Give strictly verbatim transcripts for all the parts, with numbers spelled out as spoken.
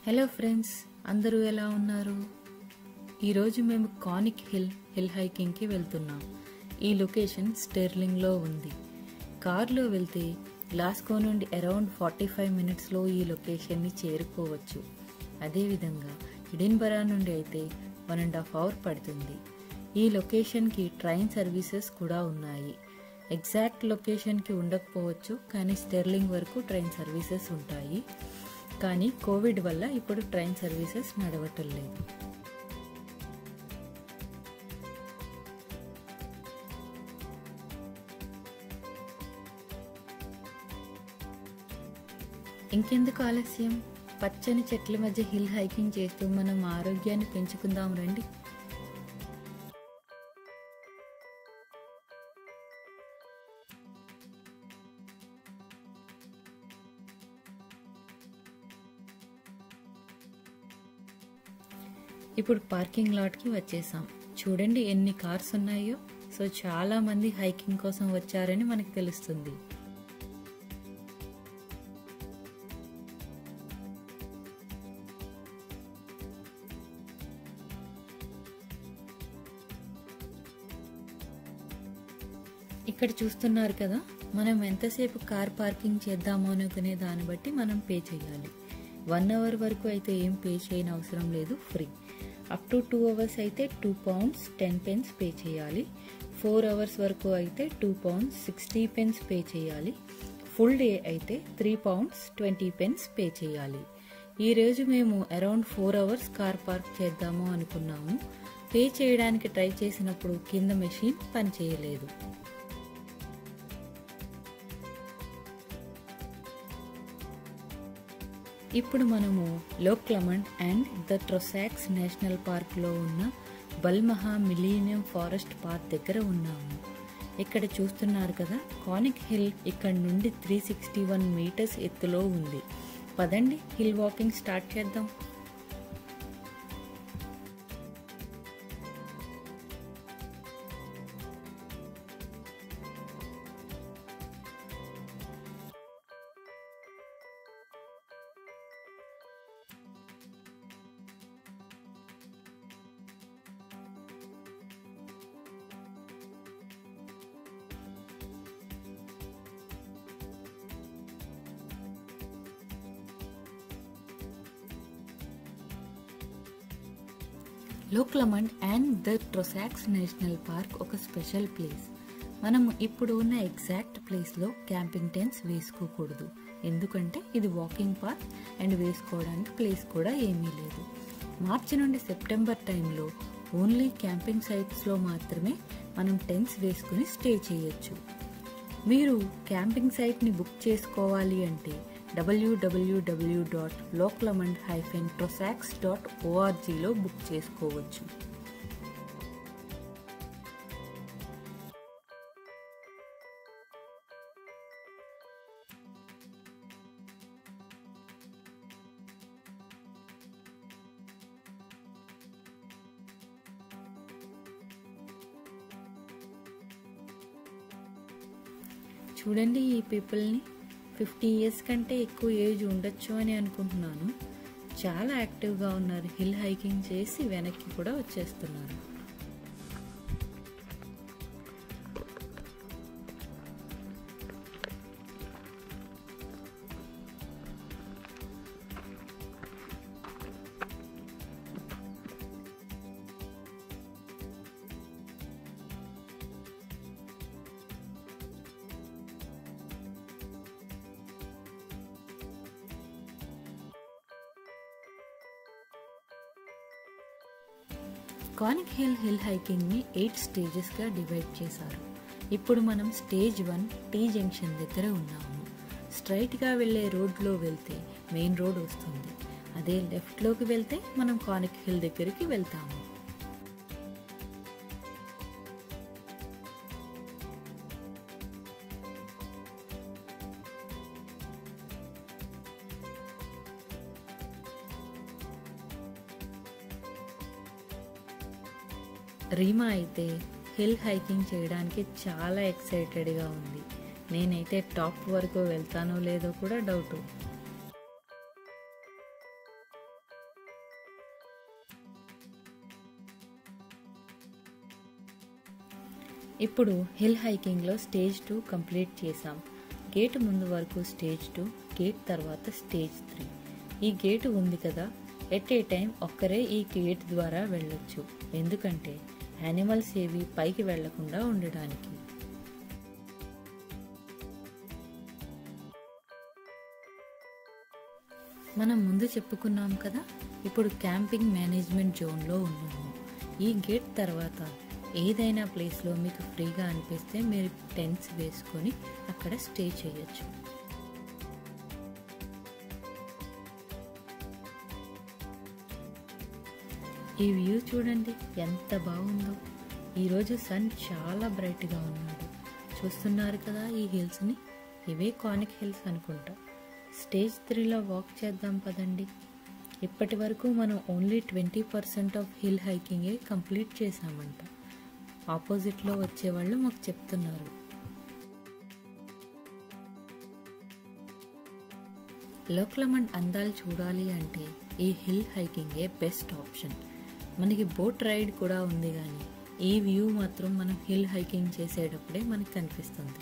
Hello friends, అందరూ ఎలా ఉన్నారు? ఈరోజు మేము కానిక్ హిల్ హిల్ హైకింగ్కి వెళ్తున్నాం. ఈ లొకేషన్ స్టెర్లింగ్లో ఉంది. కార్లో వెళ్తే గ్లాస్గో నుండి అరౌండ్ ఫార్టీ ఫైవ్ మినిట్స్లో ఈ లొకేషన్ని చేరుకోవచ్చు. అదేవిధంగా ఎడిన్బరా నుండి అయితే వన్ అండ్ హాఫ్ అవర్ పడుతుంది. ఈ లొకేషన్కి ట్రైన్ సర్వీసెస్ కూడా ఉన్నాయి. ఎగ్జాక్ట్ లొకేషన్కి ఉండకపోవచ్చు, కానీ స్టెర్లింగ్ వరకు ట్రైన్ సర్వీసెస్ ఉంటాయి. కానీ కోవిడ్ వల్ల ఇప్పుడు ట్రైన్ సర్వీసెస్ నడవటం లేదు. ఇంకెందుకు ఆలస్యం, పచ్చని చెట్ల మధ్య హిల్ హైకింగ్ చేస్తూ మనం ఆరోగ్యాన్ని పెంచుకుందాం రండి. ఇప్పుడు పార్కింగ్ లాట్కి వచ్చేసాం. చూడండి ఎన్ని కార్స్ ఉన్నాయో. సో చాలా మంది హైకింగ్ కోసం వచ్చారని మనకు తెలుస్తుంది. ఇక్కడ చూస్తున్నారు కదా, మనం ఎంతసేపు కార్ పార్కింగ్ చేద్దామో అనుకునే దాన్ని బట్టి మనం పే చేయాలి. వన్ అవర్ వరకు అయితే ఏం పే చేయని అవసరం లేదు, free. Up to two hours అయితే two pounds ten pence pay చేయాలి. ఫోర్ అవర్స్ వరకు అయితే two pounds sixty pence pay చేయాలి. ఫుల్ డే అయితే three pounds twenty pence pay చేయాలి. ఈరోజు మేము around four hours car park చేద్దాము అనుకున్నాము. పే చేయడానికి ట్రై చేసినప్పుడు కింద మెషిన్ పనిచేయలేదు. ఇప్పుడు మనము Loch Lomond and the Trossachs national పార్క్లో ఉన్న బల్మహా మిలీనియం ఫారెస్ట్ పార్క్ దగ్గర ఉన్నాము. ఇక్కడ చూస్తున్నారు కదా, కానిక్ హిల్ ఇక్కడ నుండి త్రీ సిక్స్టీ వన్ మీటర్స్ ఎత్తులో ఉంది. పదండి హిల్ వాకింగ్ స్టార్ట్ చేద్దాం. Loch Lomond and the Trossachs national park ఒక స్పెషల్ ప్లేస్. మనం ఇప్పుడు ఉన్న ఎగ్జాక్ట్ ప్లేస్లో క్యాంపింగ్ టెంట్స్ వేసుకోకూడదు, ఎందుకంటే ఇది వాకింగ్ పార్క్ అండ్ వేసుకోవడానికి ప్లేస్ కూడా ఏమీ లేదు. మార్చి నుండి సెప్టెంబర్ టైంలో ఓన్లీ క్యాంపింగ్ సైట్స్లో మాత్రమే మనం టెంట్స్ వేసుకుని స్టే చేయొచ్చు. మీరు క్యాంపింగ్ సైట్ని బుక్ చేసుకోవాలి అంటే డబ్ల్యూడబ్ల్యూడబ్ల్యూ dot Loch Lomond hyphen Trossachs dot ఓఆర్జీలో బుక్ చేసుకోవచ్చు. చూడండి ఈ పీపుల్ని, ఫిఫ్టీ ఇయర్స్ కంటే ఎక్కువ ఏజ్ ఉండొచ్చు అని అనుకుంటున్నాను. చాలా యాక్టివ్గా ఉన్నారు. హిల్ హైకింగ్ చేసి వెనక్కి కూడా వచ్చేస్తున్నారు. కానిక్ హిల్ హిల్ హైకింగ్ని ఎయిట్ స్టేజెస్గా డివైడ్ చేశారు. ఇప్పుడు మనం స్టేజ్ వన్ టీ జంక్షన్ దగ్గర ఉన్నాము. స్ట్రైట్గా వెళ్ళే రోడ్లో వెళ్తే మెయిన్ రోడ్ వస్తుంది. అదే లెఫ్ట్లోకి వెళ్తే మనం కానిక్ హిల్ దగ్గరికి వెళ్తాము. రీమా అయితే హిల్ హైకింగ్ చేయడానికి చాలా ఎక్సైటెడ్గా ఉంది. నేనైతే టాప్ వరకు వెళ్తానో లేదో కూడా డౌట్. ఇప్పుడు హిల్ హైకింగ్లో స్టేజ్ టూ కంప్లీట్ చేసాం. గేట్ ముందు వరకు స్టేజ్ టూ, గేట్ తర్వాత స్టేజ్ త్రీ. ఈ గేటు ఉంది కదా, ఎట్ ఏ టైం ఒక్కరే ఈ గేట్ ద్వారా వెళ్ళొచ్చు. ఎందుకంటే యానిమల్స్ ఏవి పైకి వెళ్లకుండా ఉండడానికి. మనం ముందు చెప్పుకున్నాం కదా, ఇప్పుడు క్యాంపింగ్ మేనేజ్మెంట్ జోన్లో ఉన్నాము. ఈ గేట్ తర్వాత ఏదైనా ప్లేస్లో మీకు ఫ్రీగా అనిపిస్తే మీరు టెంట్స్ వేసుకొని అక్కడ స్టే చేయొచ్చు. ఈ వ్యూ చూడండి ఎంత బాగుందో. ఈరోజు సన్ చాలా బ్రైట్గా ఉన్నాడు. చూస్తున్నారు కదా ఈ హిల్స్ని, ఇవే కానిక్ హిల్స్ అనుకుంటా. స్టేజ్ త్రీలో వాక్ చేద్దాం పదండి. ఇప్పటి వరకు మనం only twenty percent of hill హైకింగే కంప్లీట్ చేసామంట. ఆపోజిట్లో వచ్చేవాళ్ళు మాకు చెప్తున్నారు. లోక్లమండ్ అందాలు చూడాలి అంటే ఈ హిల్ హైకింగే బెస్ట్ ఆప్షన్. మనకి బోట్ రైడ్ కూడా ఉంది, కానీ ఈ వ్యూ మాత్రం మనం హిల్ హైకింగ్ చేసేటప్పుడే మనకి కనిపిస్తుంది.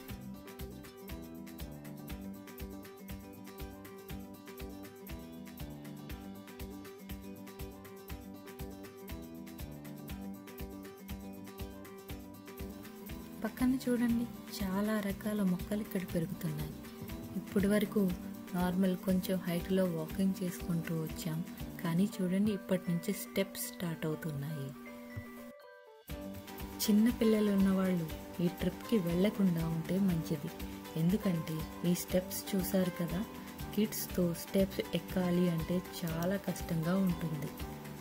పక్కన చూడండి, చాలా రకాల మొక్కలు ఇక్కడ పెరుగుతున్నాయి. ఇప్పటి వరకు నార్మల్ కొంచెం హైట్లో వాకింగ్ చేసుకుంటూ వచ్చాం, కానీ చూడండి ఇప్పటి నుంచి స్టెప్స్ స్టార్ట్ అవుతున్నాయి. చిన్న పిల్లలు ఉన్నవాళ్ళు ఈ ట్రిప్కి వెళ్లకుండా ఉంటే మంచిది. ఎందుకంటే ఈ స్టెప్స్ చూసారు కదా, కిడ్స్తో స్టెప్స్ ఎక్కాలి అంటే చాలా కష్టంగా ఉంటుంది.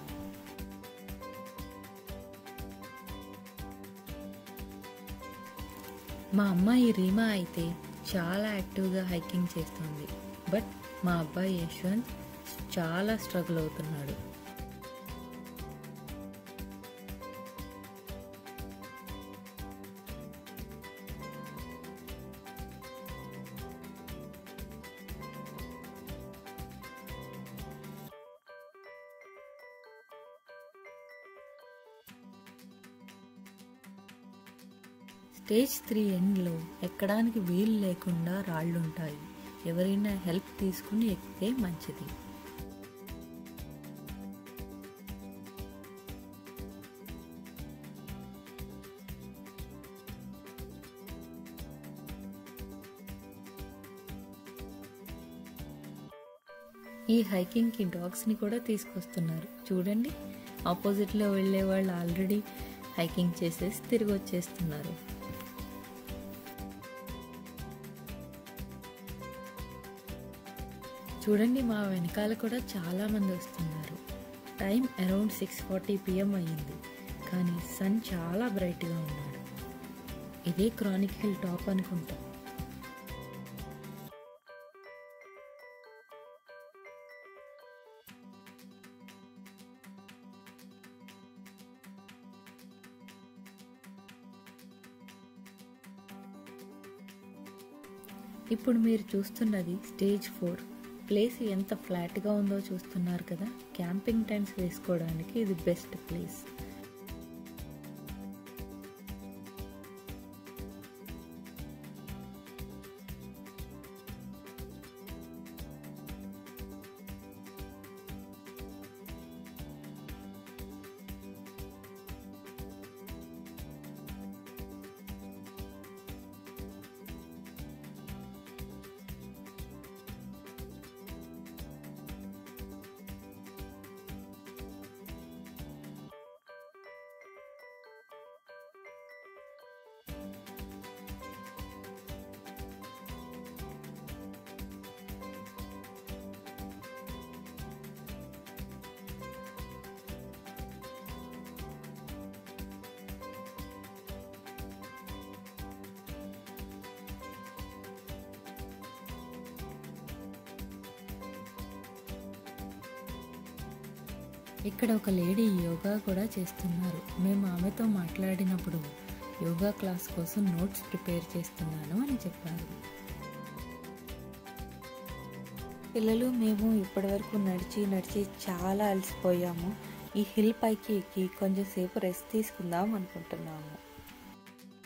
మా అమ్మాయి రీమా అయితే చాలా యాక్టివ్గా హైకింగ్ చేస్తుంది. బట్ మా అబ్బాయి యశ్వంత్ చాలా స్ట్రగుల్ అవుతున్నాడు. స్టేజ్ త్రీ ఎండ్లో ఎక్కడానికి వీలు లేకుండా రాళ్లుంటాయి. ఎవరైనా హెల్ప్ తీసుకుని ఎక్కితే మంచిది. ఈ హైకింగ్కి డాగ్స్ని కూడా తీసుకొస్తున్నారు. చూడండి, ఆపోజిట్లో వెళ్ళే వాళ్ళు ఆల్రెడీ హైకింగ్ చేసేసి తిరిగి వచ్చేస్తున్నారు. చూడండి, మా వెనకాల కూడా చాలా మంది వస్తున్నారు. Time around six forty PM అయ్యింది, కానీ సన్ చాలా బ్రైట్గా ఉన్నాడు. ఇదే క్రానిక్ హిల్ టాప్ అనుకుంటా. ఇప్పుడు మీరు చూస్తున్నది స్టేజ్ ఫోర్. ప్లేస్ ఎంత ఫ్లాట్గా ఉందో చూస్తున్నారు కదా. క్యాంపింగ్ టెంట్స్ వేసుకోవడానికి ఇది బెస్ట్ ప్లేస్. ఇక్కడ ఒక లేడీ యోగా కూడా చేస్తున్నారు. మేము ఆమెతో మాట్లాడినప్పుడు యోగా క్లాస్ కోసం నోట్స్ ప్రిపేర్ చేస్తున్నాను అని చెప్పారు. పిల్లలు మేము ఇప్పటివరకు నడిచి నడిచి చాలా అలసిపోయాము. ఈ హిల్ పైకి ఎక్కి కొంచెం సేపు రెస్ట్ తీసుకుందాం అనుకుంటున్నాము.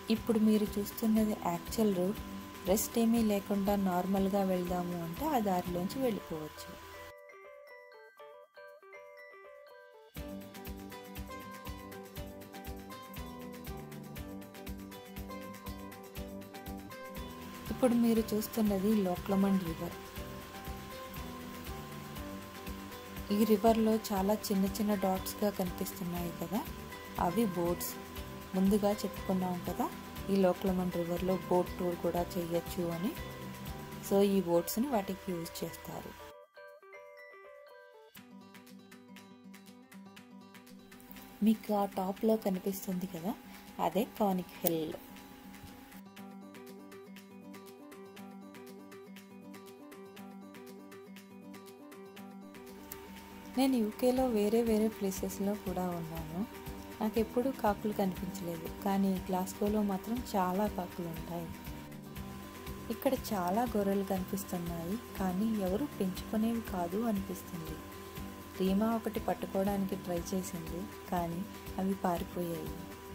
ఇప్పుడు మీరు చూస్తున్నది యాక్చువల్ రూట్. రెస్ట్ ఏమీ లేకుండా నార్మల్గా వెళ్దాము అంటే ఆ దారిలోంచి వెళ్ళిపోవచ్చు. ఇప్పుడు మీరు చూస్తున్నది లోక్లమండ్ రివర్. ఈ రివర్లో చాలా చిన్న చిన్న డాట్స్గా కనిపిస్తున్నాయి కదా, అవి బోట్స్. ముందుగా చెప్పుకున్నాం కదా ఈ లోక్లమండ్ రివర్లో బోట్ టూర్ కూడా చేయొచ్చు అని. సో ఈ బోట్స్ని వాటికి యూజ్ చేస్తారు. మీకు ఆ టాప్లో కనిపిస్తుంది కదా, అదే కానిక్ హిల్. నేను యూకేలో వేరే వేరే ప్లేసెస్లో కూడా ఉన్నాను. నాకు ఎప్పుడూ కాకులు కనిపించలేదు, కానీ గ్లాస్గోలో మాత్రం చాలా కాకులు ఉంటాయి. ఇక్కడ చాలా గొర్రెలు కనిపిస్తున్నాయి, కానీ ఎవరు పెంచుకునేవి కాదు అనిపిస్తుంది. రీమా ఒకటి పట్టుకోవడానికి ట్రై చేసింది, కానీ అవి పారిపోయాయి.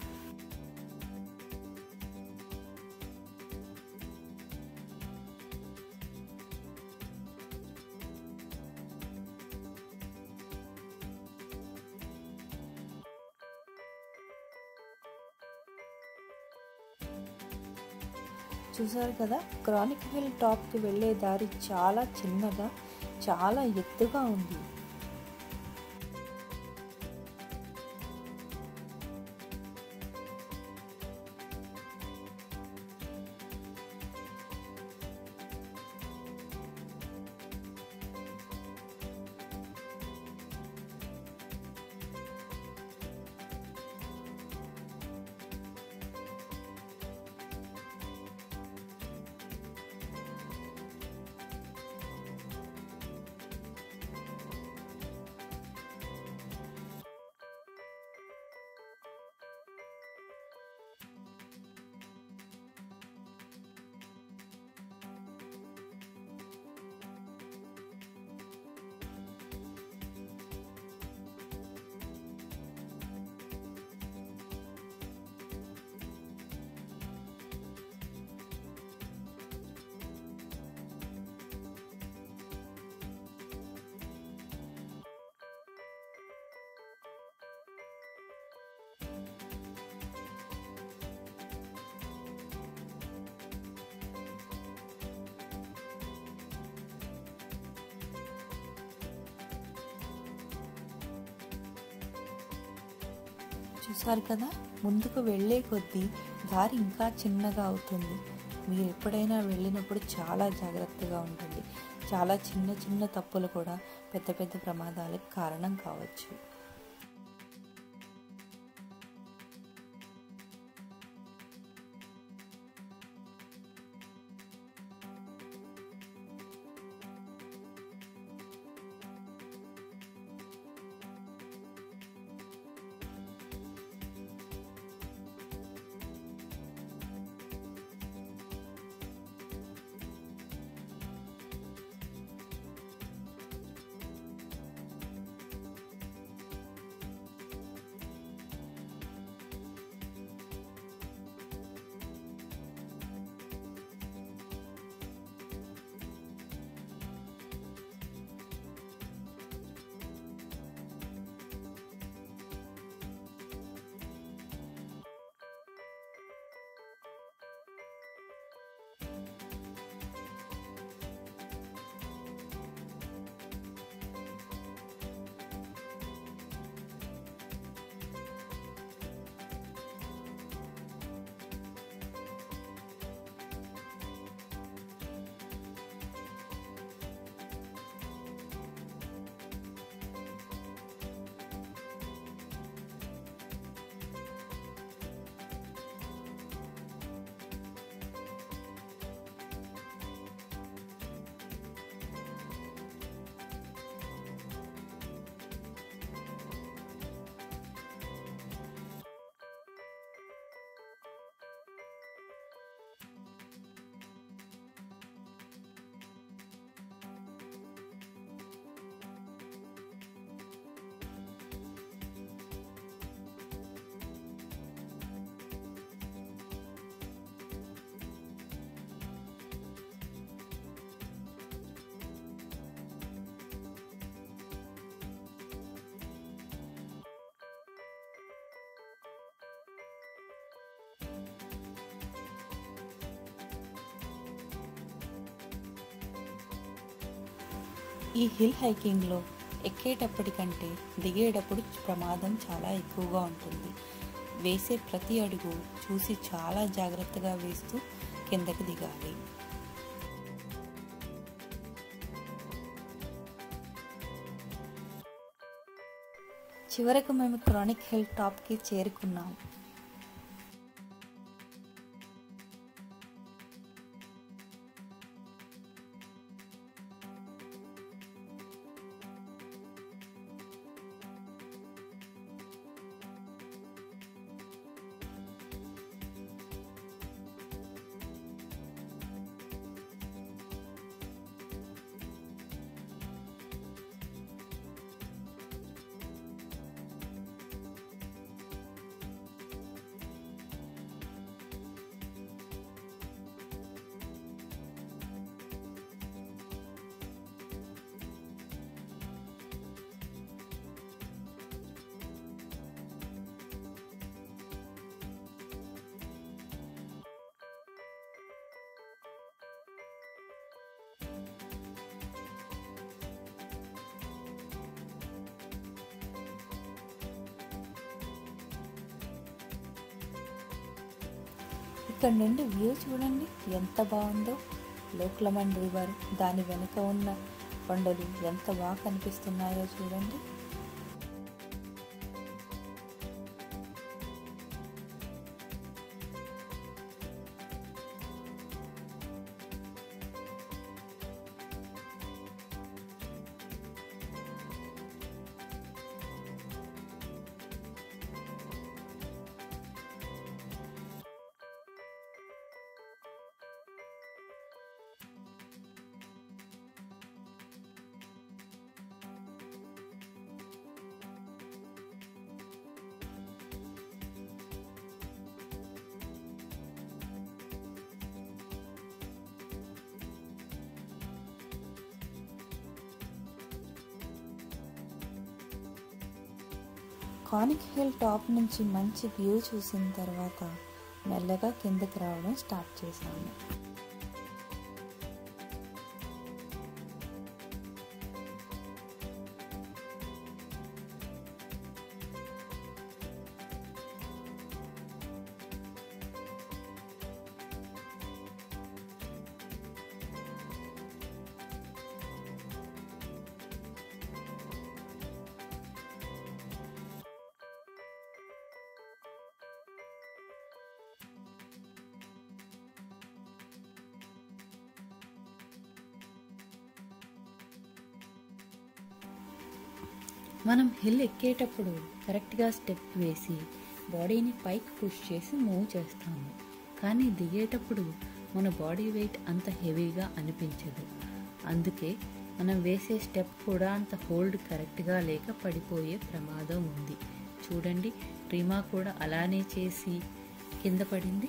చూసారు కదా, కానిక్ హిల్ టాప్కి వెళ్ళే దారి చాలా చిన్నగా, చాలా ఎత్తుగా ఉంది. చూసారు కదా, ముందుకు వెళ్ళే కొద్దీ దారి ఇంకా చిన్నగా అవుతుంది. మీరు ఎప్పుడైనా వెళ్ళినప్పుడు చాలా జాగ్రత్తగా ఉండండి. చాలా చిన్న చిన్న తప్పులు కూడా పెద్ద పెద్ద ప్రమాదాలకు కారణం కావచ్చు. ఈ హిల్ హైకింగ్లో ఎక్కేటప్పటికంటే దిగేటప్పుడు ప్రమాదం చాలా ఎక్కువగా ఉంటుంది. వేసే ప్రతి అడుగు చూసి చాలా జాగ్రత్తగా వేస్తూ కిందకి దిగాలి. చివరకు మేము క్రానిక్ హిల్ టాప్కి చేరుకున్నాం. ఇక్కడ నుండి వ్యూ చూడండి ఎంత బాగుందో. లోక్లమండ్ రివర్, దాని వెనుక ఉన్న కొండలు ఎంత బాగా కనిపిస్తున్నాయో చూడండి. కానిక్ హిల్ టాప్ నుంచి మంచి వ్యూ చూసిన తర్వాత మెల్లగా కిందకి రావడం స్టార్ట్ చేశాము. మనం హిల్ ఎక్కేటప్పుడు కరెక్ట్గా స్టెప్ వేసి బాడీని పైకి పుష్ చేసి మూవ్ చేస్తాము. కానీ దిగేటప్పుడు మన బాడీ వెయిట్ అంత హెవీగా అనిపించదు. అందుకే మనం వేసే స్టెప్ కూడా అంత హోల్డ్ కరెక్ట్గా లేక పడిపోయే ప్రమాదం ఉంది. చూడండి, రీమా కూడా అలానే చేసి కింద పడింది.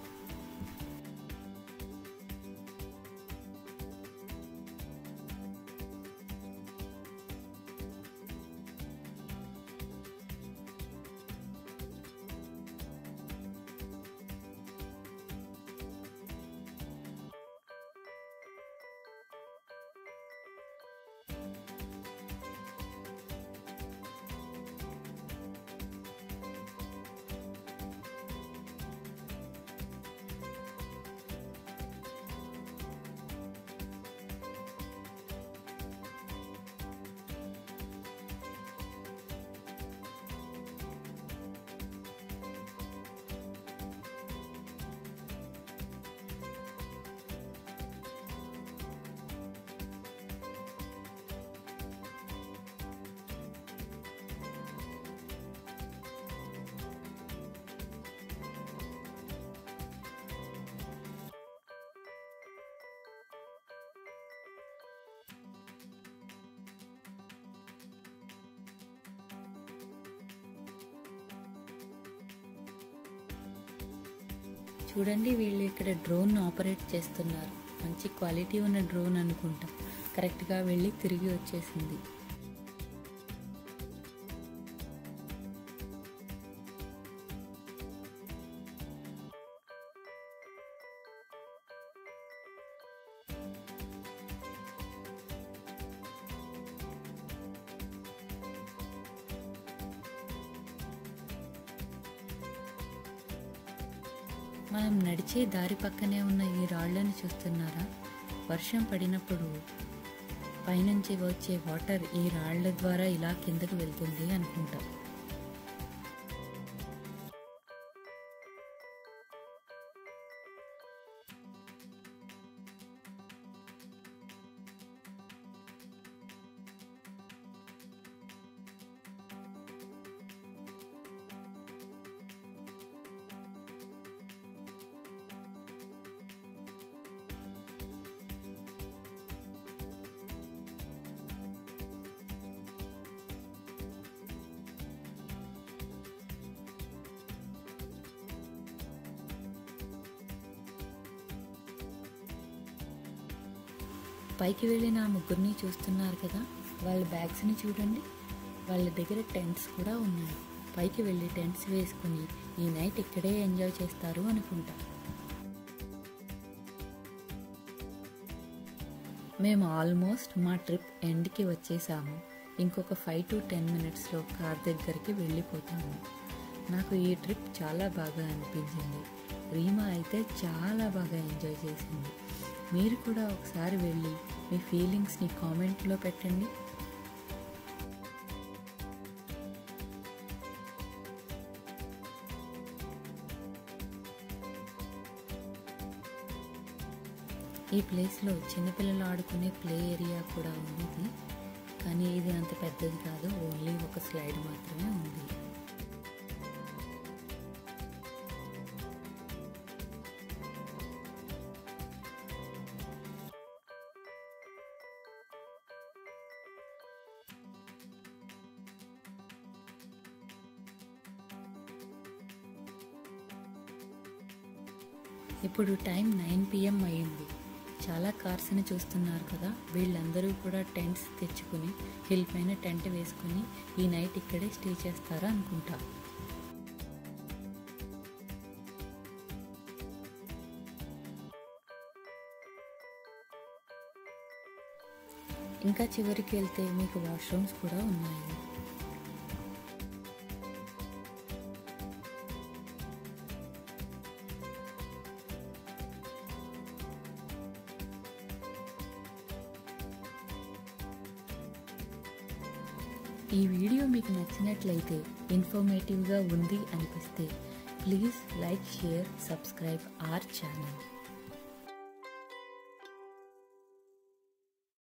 చూడండి, వీళ్ళు ఇక్కడ డ్రోన్ ఆపరేట్ చేస్తున్నారు. మంచి క్వాలిటీ ఉన్న డ్రోన్ అనుకుంటా. కరెక్ట్గా వెళ్ళి తిరిగి వచ్చేసింది. మనం నడిచే దారి పక్కనే ఉన్న ఈ రాళ్లను చూస్తున్నారా? వర్షం పడినప్పుడు పైనుంచి వచ్చే వాటర్ ఈ రాళ్ల ద్వారా ఇలా కిందకు వెళ్తుంది అనుకుంటా. పైకి వెళ్ళిన ఆ ముగ్గురిని చూస్తున్నారు కదా, వాళ్ళ బ్యాగ్స్ని చూడండి. వాళ్ళ దగ్గర టెంట్స్ కూడా ఉన్నాయి. పైకి వెళ్ళి టెంట్స్ వేసుకుని ఈ నైట్ ఇక్కడే ఎంజాయ్ చేస్తారు అనుకుంటా. మేము ఆల్మోస్ట్ మా ట్రిప్ ఎండ్కి వచ్చేసాము. ఇంకొక ఫైవ్ టు టెన్ మినిట్స్లో కార్ దగ్గరికి వెళ్ళిపోతాము. నాకు ఈ ట్రిప్ చాలా బాగా అనిపించింది. రీమా అయితే చాలా బాగా ఎంజాయ్ చేసింది. మీరు కూడా ఒకసారి వెళ్ళి మీ ఫీలింగ్స్ని కామెంట్లో పెట్టండి. ఈ ప్లేస్లో చిన్నపిల్లలు ఆడుకునే ప్లే ఏరియా కూడా ఉంది, కానీ ఇది అంత పెద్దది కాదు, ఓన్లీ ఒక స్లైడ్ మాత్రమే ఉంది. ఇప్పుడు టైం నైన్ పిఎం అయ్యింది. చాలా కార్స్ని చూస్తున్నారు కదా, వీళ్ళందరూ కూడా టెంట్స్ తెచ్చుకుని హిల్ పైన టెంట్ వేసుకుని ఈ నైట్ ఇక్కడే స్టే చేస్తారా అనుకుంటా. ఇంకా చివరికి వెళ్తే మీకు వాష్రూమ్స్ కూడా ఉన్నాయి. ఈ వీడియో మీకు నచ్చినట్లయితే, ఇన్ఫర్మేటివ్గా ఉంది అనిపిస్తే please like, share, subscribe our channel.